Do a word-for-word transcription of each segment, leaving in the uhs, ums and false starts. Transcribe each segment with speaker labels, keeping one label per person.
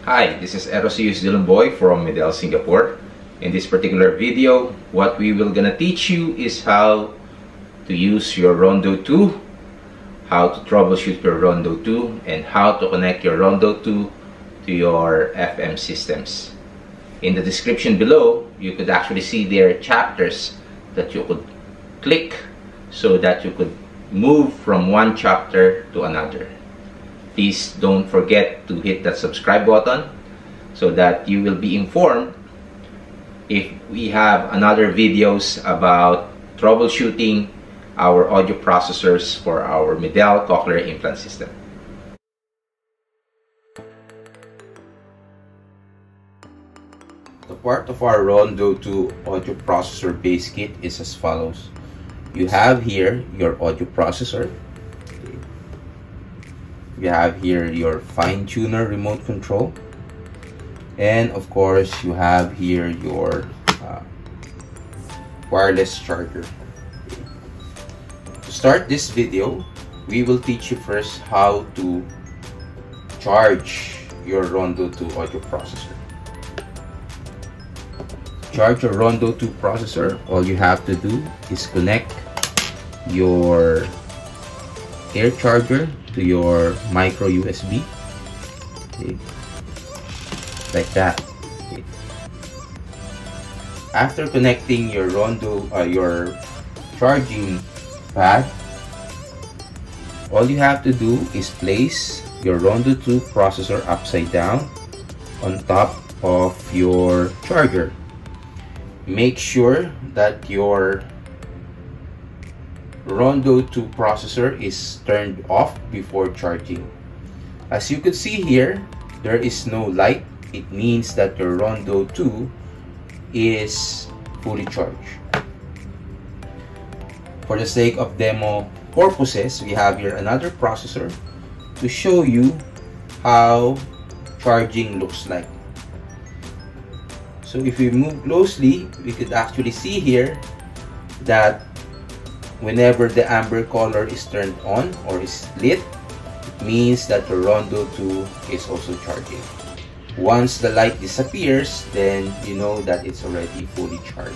Speaker 1: Hi, this is Erosius Dilumboy from Medel, Singapore. In this particular video, what we will gonna teach you is how to use your Rondo two, how to troubleshoot your Rondo two, and how to connect your Rondo two to your F M systems. In the description below, you could actually see there chapters that you could click so that you could move from one chapter to another. Please don't forget to hit that subscribe button so that you will be informed if we have another videos about troubleshooting our audio processors for our Medel cochlear implant system. The part of our Rondo two audio processor base kit is as follows. You have here your audio processor. You have here your FineTuner remote control, and of course you have here your uh, wireless charger. To start this video, we will teach you first how to charge your Rondo two audio processor. Charge your Rondo two processor, all you have to do is connect your air charger to your micro U S B, okay, like that. Okay. After connecting your Rondo, uh, your charging pad, all you have to do is place your Rondo two processor upside down on top of your charger. Make sure that your Rondo two processor is turned off before charging. As you can see here, there is no light. It means that your Rondo two is fully charged. For the sake of demo purposes, we have here another processor to show you how charging looks like. So if we move closely, we could actually see here that whenever the amber color is turned on or is lit, it means that the Rondo two is also charging. Once the light disappears, then you know that it's already fully charged.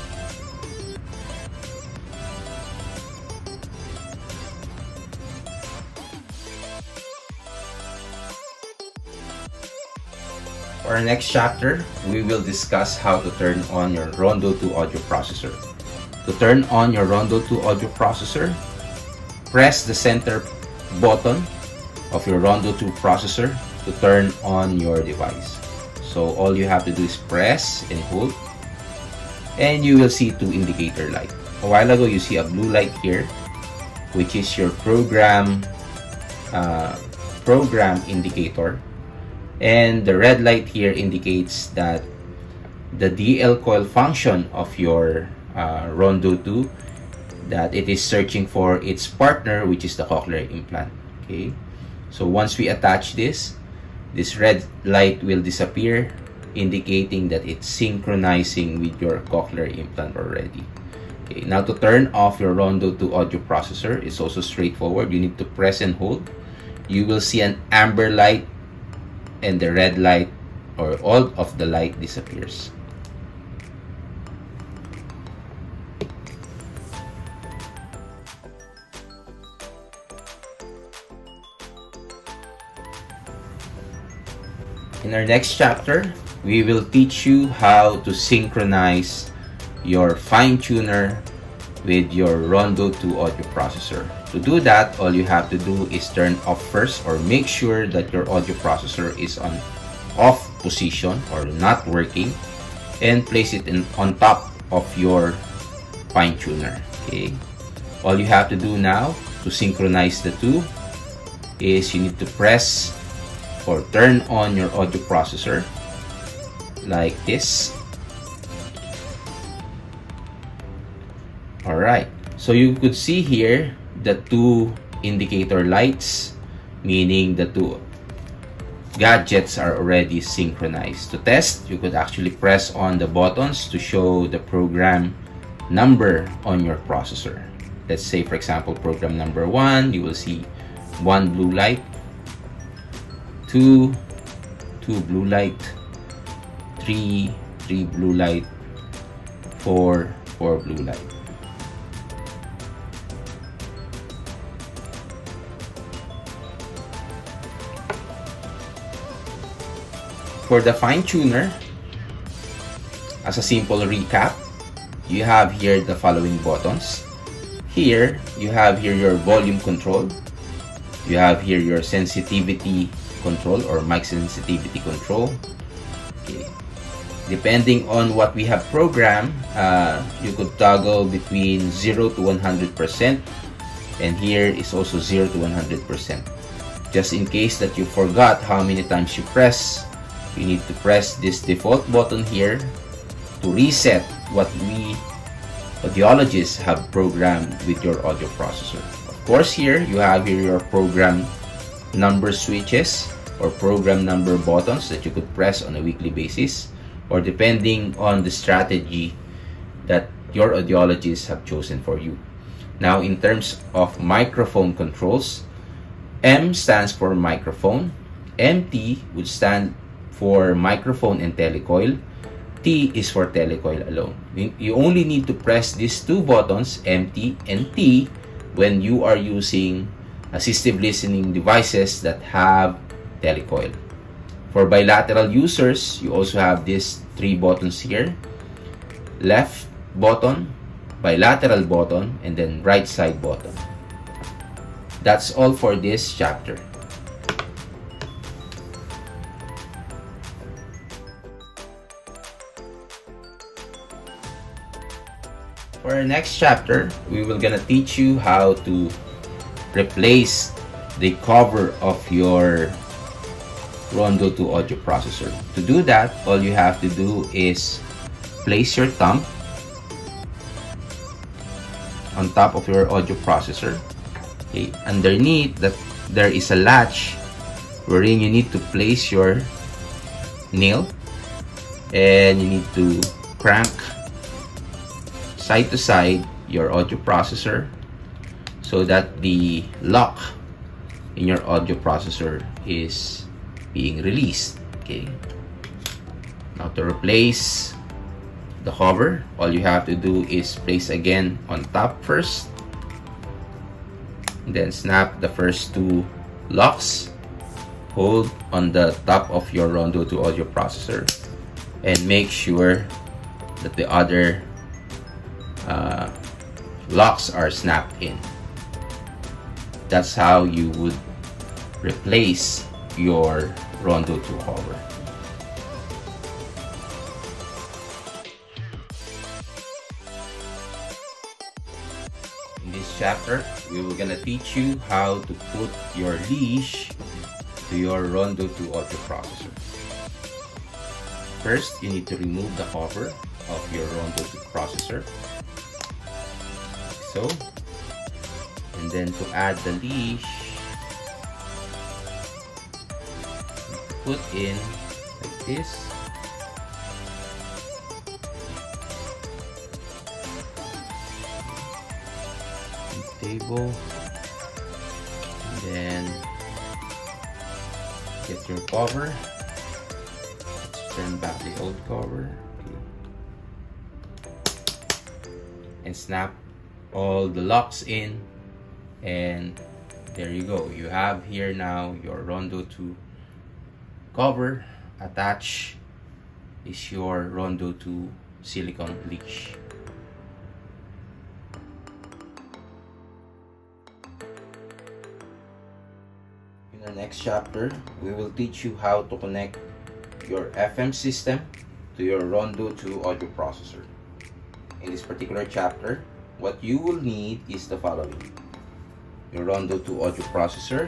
Speaker 1: For our next chapter, we will discuss how to turn on your Rondo two audio processor. To turn on your Rondo two audio processor, press the center button of your Rondo two processor to turn on your device. So all you have to do is press and hold, and you will see two indicator light. A while ago, you see a blue light here, which is your program uh, program indicator, and the red light here indicates that the D L coil function of your Uh, Rondo two, that it is searching for its partner, which is the cochlear implant. Okay, so once we attach this, this red light will disappear, indicating that it's synchronizing with your cochlear implant already. Okay, now to turn off your Rondo two audio processor is also straightforward. You need to press and hold. You will see an amber light, and the red light or all of the light disappears. In our next chapter, we will teach you how to synchronize your FineTuner with your Rondo two audio processor. To do that, all you have to do is turn off first, or make sure that your audio processor is on off position or not working, and place it in on top of your FineTuner. Okay, all you have to do now to synchronize the two is you need to press or turn on your audio processor like this. Alright, so you could see here the two indicator lights, meaning the two gadgets are already synchronized. To test, you could actually press on the buttons to show the program number on your processor. Let's say, for example, program number one, you will see one blue light, two, two blue light, three, three blue light, four, four blue light. For the FineTuner, as a simple recap, you have here the following buttons. Here, you have here your volume control. You have here your sensitivity control or mic sensitivity control. Okay. Depending on what we have programmed, uh, you could toggle between zero to one hundred percent, and here is also zero to one hundred percent. Just in case that you forgot how many times you press, you need to press this default button here to reset what we audiologists have programmed with your audio processor. Of course, here you have here your program number switches or program number buttons that you could press on a weekly basis, or depending on the strategy that your audiologists have chosen for you. Now, in terms of microphone controls, M stands for microphone, M T would stand for microphone and telecoil, T is for telecoil alone. You only need to press these two buttons, M T and T, when you are using assistive listening devices that have telecoil. For bilateral users, you also have these three buttons here: left button, bilateral button, and then right side button. That's all for this chapter. For our next chapter, we will gonna teach you how to replace the cover of your Rondo two audio processor. To do that, all you have to do is place your thumb on top of your audio processor. Okay, underneath that there is a latch wherein you need to place your nail, and you need to crank side to side your audio processor so that the lock in your audio processor is being released. Okay, now to replace the cover, all you have to do is place again on top first, then snap the first two locks, hold on the top of your Rondo two audio processor, and make sure that the other uh, locks are snapped in. That's how you would replace your Rondo two cover. In this chapter, we will gonna teach you how to put your leash to your Rondo two audio processor. First, you need to remove the cover of your Rondo two processor. So, and then to add the leash, put in like this. Table, and then get your cover. Let's turn back the old cover. Okay. And snap all the locks in, and there you go. You have here now your Rondo two cover. Attached is your Rondo two silicone leash. In the next chapter, we will teach you how to connect your F M system to your Rondo two audio processor. In this particular chapter, what you will need is the following: your Rondo two audio processor,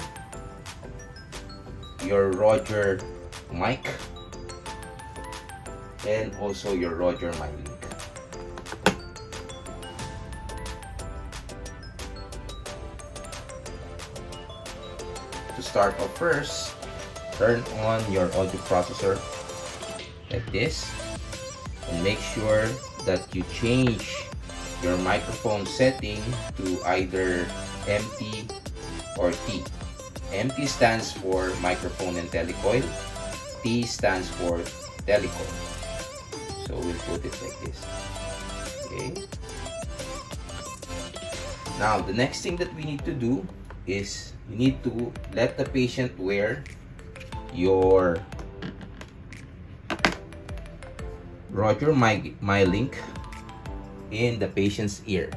Speaker 1: your Roger mic, and also your Roger mic link. To start off first, turn on your audio processor like this, and make sure that you change your microphone setting to either M T or T. M T stands for microphone and telecoil, T stands for Telecoil. So we'll put it like this. Okay. Now the next thing that we need to do is you need to let the patient wear your Roger my my link in the patient's ear.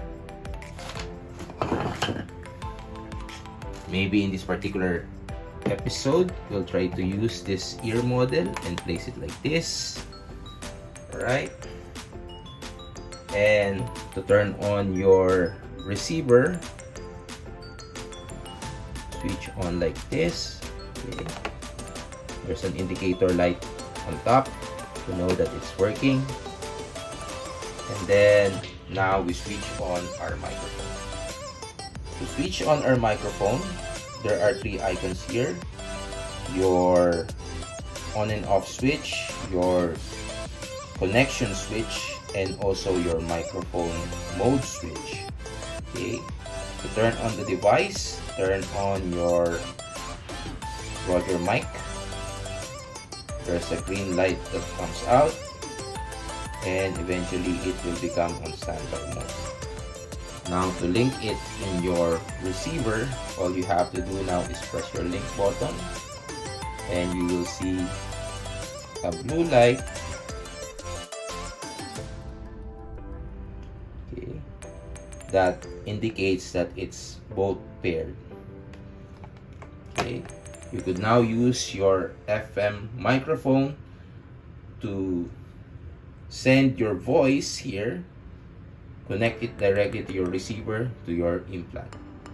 Speaker 1: Maybe in this particular episode, we'll try to use this ear model and place it like this. Alright. And to turn on your receiver, switch on like this. Okay. There's an indicator light on top to know that it's working. And then now we switch on our microphone. To switch on our microphone, there are three icons here: your on and off switch, your connection switch, and also your microphone mode switch. Okay, to turn on the device, turn on your Roger mic. There's a green light that comes out, and eventually it will become on standby mode. Now to link it in your receiver, all you have to do now is press your link button, and you will see a blue light. Okay, that indicates that it's both paired. Okay, you could now use your F M microphone to send your voice here, connect it directly to your receiver, to your implant.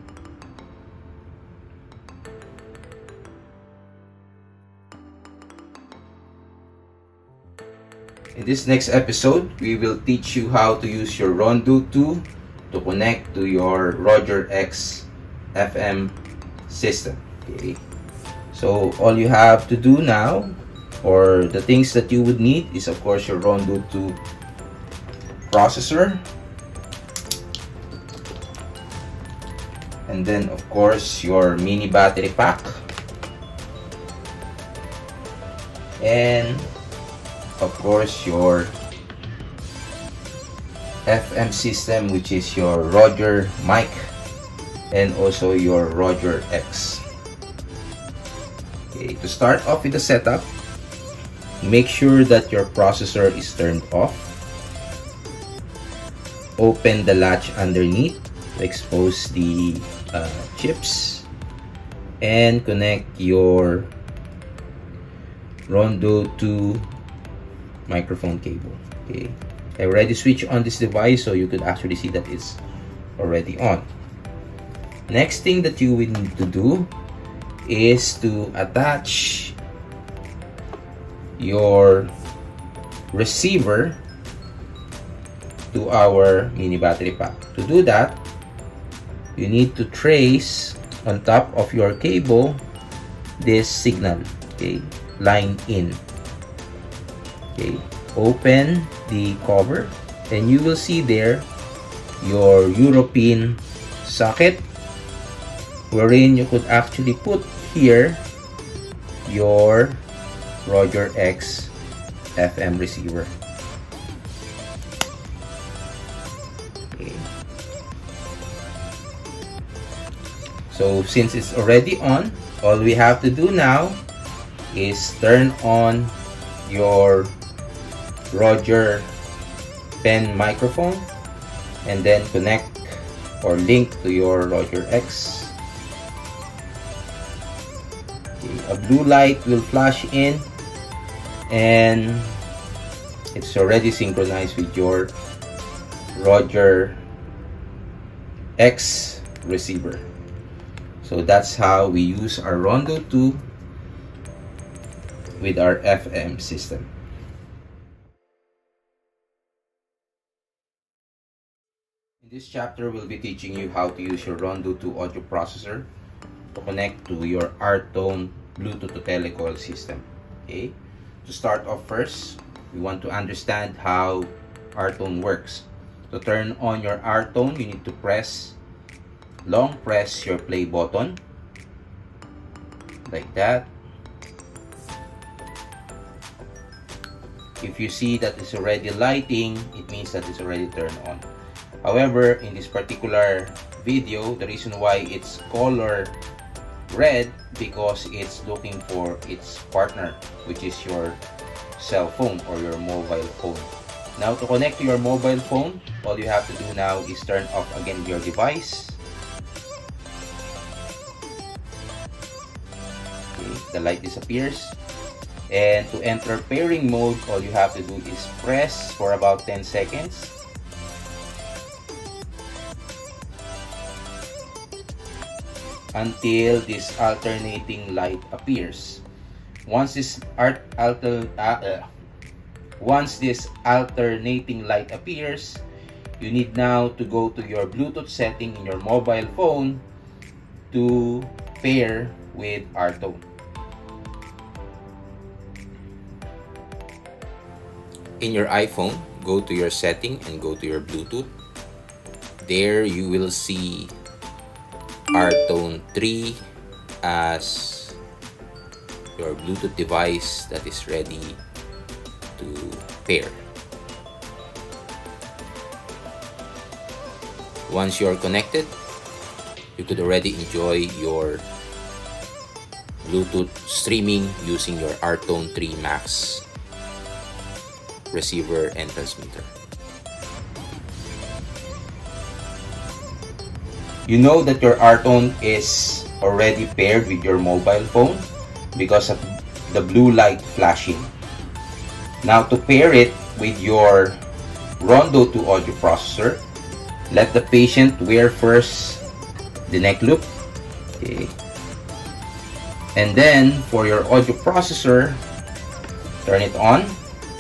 Speaker 1: In this next episode, we will teach you how to use your RONDO two to connect to your Roger X F M system. Okay, so all you have to do now, or the things that you would need, is of course your RONDO two processor, and then of course your mini battery pack, and of course your F M system, which is your Roger mic, and also your Roger X. Okay, to start off with the setup, make sure that your processor is turned off. Open the latch underneath to expose the uh, chips, and connect your RONDO two microphone cable. Okay, I already switched on this device, so you could actually see that it's already on. Next thing that you will need to do is to attach your receiver to our mini battery pack. To do that, you need to trace on top of your cable this signal. Okay, line in. Okay, open the cover, and you will see there your European socket, wherein you could actually put here your Roger X F M receiver. Okay. So since it's already on, all we have to do now is turn on your Roger pen microphone, and then connect or link to your Roger X. Okay, a blue light will flash in, and it's already synchronized with your Roger X receiver. So that's how we use our RONDO two with our F M system. In this chapter, we'll be teaching you how to use your RONDO two audio processor to connect to your ARTONE Bluetooth to Telecoil system. Okay, to start off first, we want to understand how ARTONE works. To turn on your ARTONE, you need to press, long press your play button, like that. If you see that it's already lighting, it means that it's already turned on. However, in this particular video, the reason why it's color red, because it's looking for its partner, which is your cell phone or your mobile phone. Now, to connect to your mobile phone, all you have to do now is turn off again your device. Okay, the light disappears. And to enter pairing mode, all you have to do is press for about ten seconds. Until this alternating light appears. Once this art alter uh, uh, once this alternating light appears, you need now to go to your Bluetooth setting in your mobile phone to pair with ARTONE. In your iPhone, go to your setting and go to your Bluetooth. There you will see ARTONE three as your Bluetooth device that is ready to pair. Once you are connected, you could already enjoy your Bluetooth streaming using your ARTONE three Max receiver and transmitter. You know that your ARTONE is already paired with your mobile phone because of the blue light flashing. Now, to pair it with your RONDO two audio processor, let the patient wear first the NECKLOOP. Okay. And then for your audio processor, turn it on.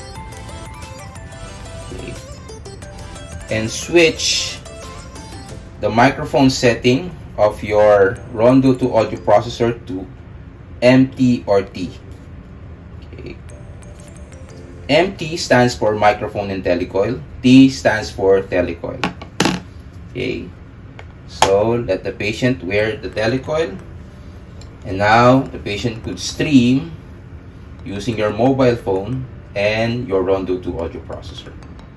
Speaker 1: Okay. And switch the microphone setting of your RONDO two audio processor to M T or T. Okay. M T stands for microphone and telecoil. T stands for telecoil. Okay. So let the patient wear the telecoil. And now the patient could stream using your mobile phone and your RONDO two audio processor.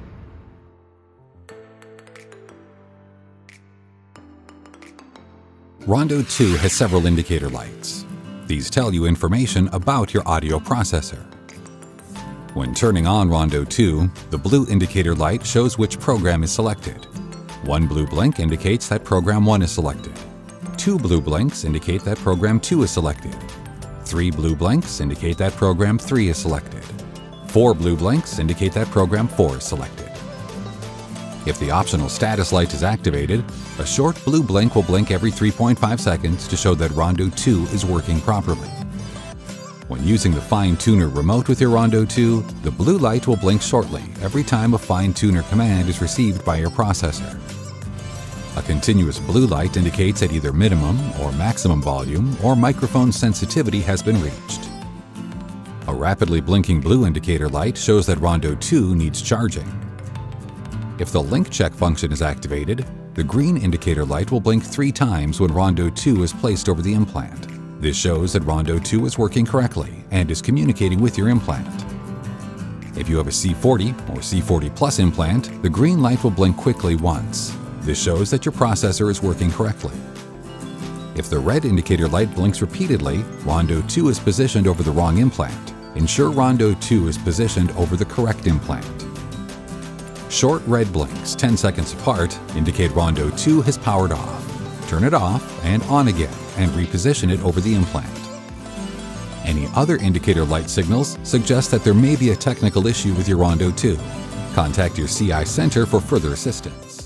Speaker 2: RONDO two has several indicator lights. These tell you information about your audio processor. When turning on RONDO two, the blue indicator light shows which program is selected. One blue blink indicates that program one is selected. Two blue blinks indicate that program two is selected. Three blue blinks indicate that program three is selected. Four blue blinks indicate that program four is selected. If the optional status light is activated, a short blue blink will blink every three point five seconds to show that RONDO two is working properly. When using the FineTuner remote with your RONDO two, the blue light will blink shortly every time a FineTuner command is received by your processor. A continuous blue light indicates that either minimum or maximum volume or microphone sensitivity has been reached. A rapidly blinking blue indicator light shows that RONDO two needs charging. If the link check function is activated, the green indicator light will blink three times when RONDO two is placed over the implant. This shows that RONDO two is working correctly and is communicating with your implant. If you have a C forty or C forty plus implant, the green light will blink quickly once. This shows that your processor is working correctly. If the red indicator light blinks repeatedly, RONDO two is positioned over the wrong implant. Ensure RONDO two is positioned over the correct implant. Short red blinks, ten seconds apart, indicate RONDO two has powered off. Turn it off and on again and reposition it over the implant. Any other indicator light signals suggest that there may be a technical issue with your RONDO two. Contact your C I center for further assistance.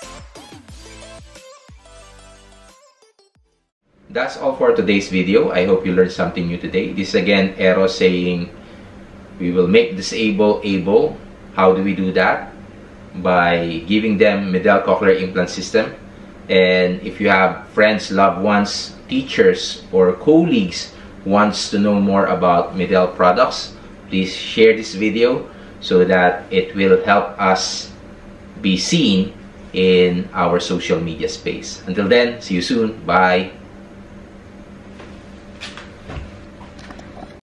Speaker 1: That's all for today's video. I hope you learned something new today. This is again Aero saying we will make disable able. How do we do that? By giving them Medel cochlear implant system. And if you have friends, loved ones, teachers, or colleagues who wants to know more about Medel products, please share this video so that it will help us be seen in our social media space. Until then, see you soon. Bye.